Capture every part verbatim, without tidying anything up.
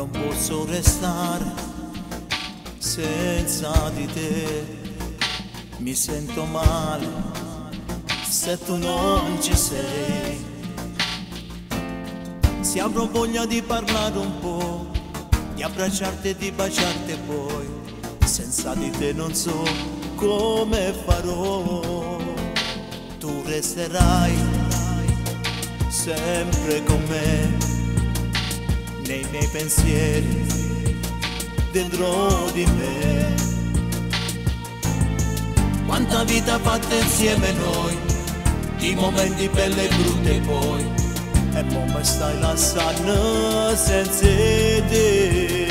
Non posso restare senza di te, mi sento male se tu non ci sei. Se avrò voglia di parlare un po', di abbracciarti e di baciarti poi, senza di te non so come farò. Tu resterai sempre con me, nei miei pensieri, dentro di me. Quanta vita fatta insieme noi, di momenti belli e brutti poi, e mo mi stai lasciando senza te.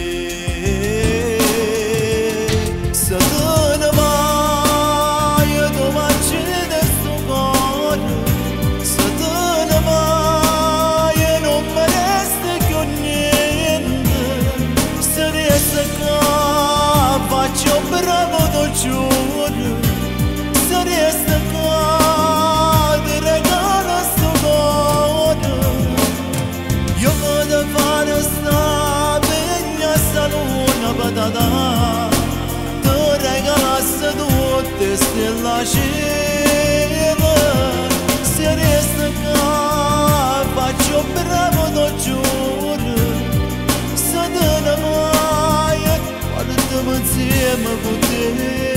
Se tu ne vai, tu mangi del tuo cuore. Se tu ne vai, non mi resta più niente. Se riesco qua, faccio bravo, lo giuro. Se riesco qua, ti regalo sto cuore. Io voglio fare sta pegna, sta luna patata. Ti regalasse tutte stelle cielo. Se riesco qua, faccio bravo, lo giuro. Se te ne vai, guardiamo insieme con te.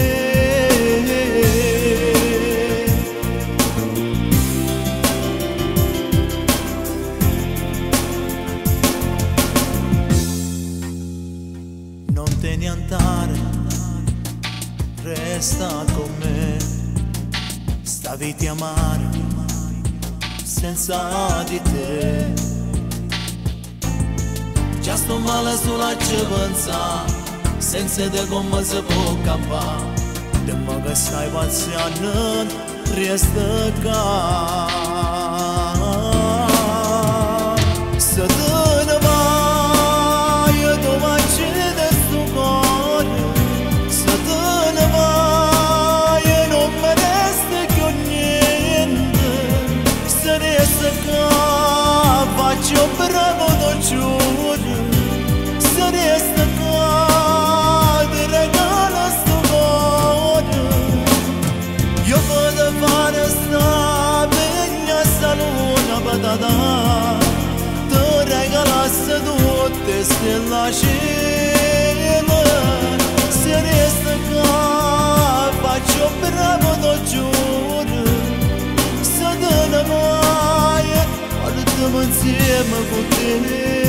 Non te ne andare, resta con me. Sta vita amare senza di te. Già sto male sulla cevanza, senza te come si può campare. Dimmi che stai paziando, resta qua. Se tu ne vai, tu mangi del tuo cuore. Se tu ne vai, non mi resta più niente. Se riesco qua, faccio bravo, lo giuro. Se riesco qua, ti regalo sto cuore. Io voglio fare sta pegna, sta luna patata. Ti regalasse tutte stelle cielo. Se riesco qua, faccio bravo, lo giuro. Se te ne vai, guardiamo insieme con te.